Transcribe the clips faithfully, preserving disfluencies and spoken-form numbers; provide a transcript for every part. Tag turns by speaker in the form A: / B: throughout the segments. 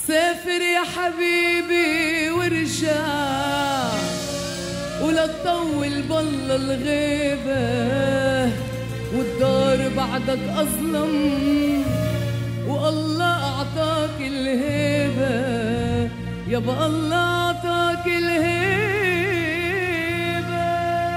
A: سافر يا حبيبي وارجع ولا تطول بالله الغيبة، والدار بعدك أظلم والله أعطاك الهيبة، يابا الله أعطاك الهيبة.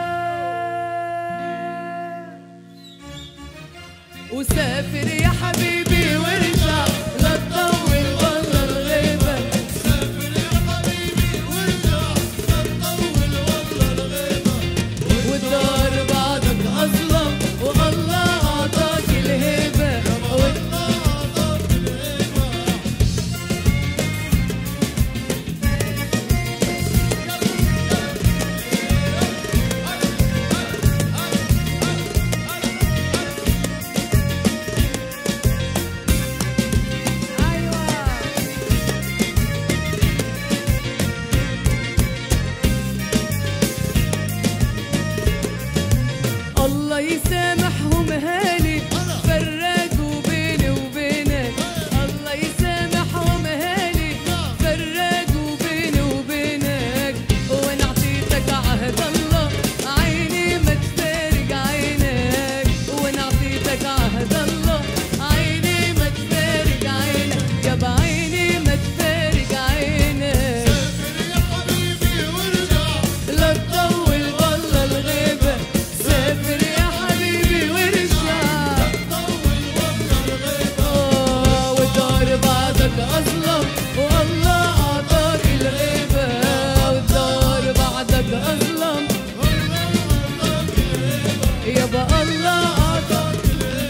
A: وسافر يا حبيبي وارجع لا تطول والله الغيبة،
B: سافر يا حبيبي وارجع لا تطول والله الغيبة،
A: والدار بعدك أظلم والله أعطاك الهيبة،
B: والله أعطاك الهيبة.
A: الله يسامحهم هالي فرقوا بيني وبينك، الله يسامحهم هالي فرقوا بيني وبينك، وانا اعطيتك عهد الله عيني ما تفارق عينك، وانا اعطيتك عهد الله عيني ما تفارق عينك، يابا عيني ما تفارق عينك.
B: سافر يا حبيبي وارجع
A: لا تطول والله الغيبة، سافر يا حبيبي وارجع
B: طول والله الغيبة،
A: آه، والدار بعدك أظلم والله أعطاك الغيبة، والدار بعدك أظلم
B: والله أعطاك الهيبة.
A: يابا الله أعطاك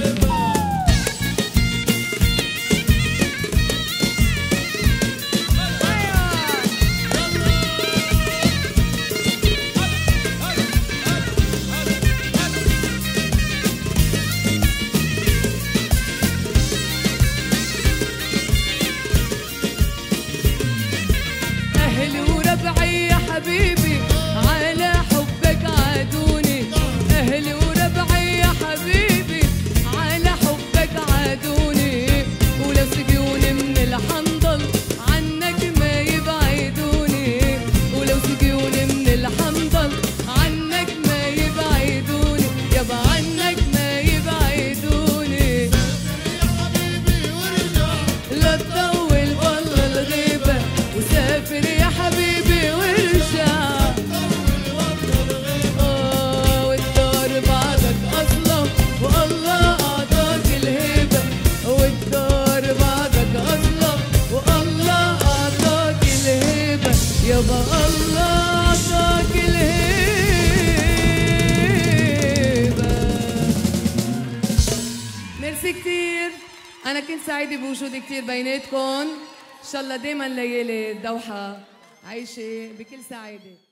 A: أهلي وربعي يا حبيبي على حبك عادوني، أهلي وربعي يا حبيبي على حبك عادوني، ولو سقيوني من الحنظل عنك ما يبعدوني، ولو سقيوني من الحنظل عنك ما يبعدوني، يابا عنك ما يبعدوني.
B: يا حبيبي وارجع
A: لا تطول والله الغيبة، وسافر يا حبيبي وارجع
B: طول والله الغيبة،
A: آه، والدار بعدك أظلم والله أعطاك الهيبة، والدار بعدك أظلم والله أعطاك الهيبة، يابا الله أعطاك الهيبة. ميرسي كتير، أنا كنت سعيدة بوجودي كتير بيناتكم، إن شاء الله دايما ليالي الدوحة عايشة بكل سعادة.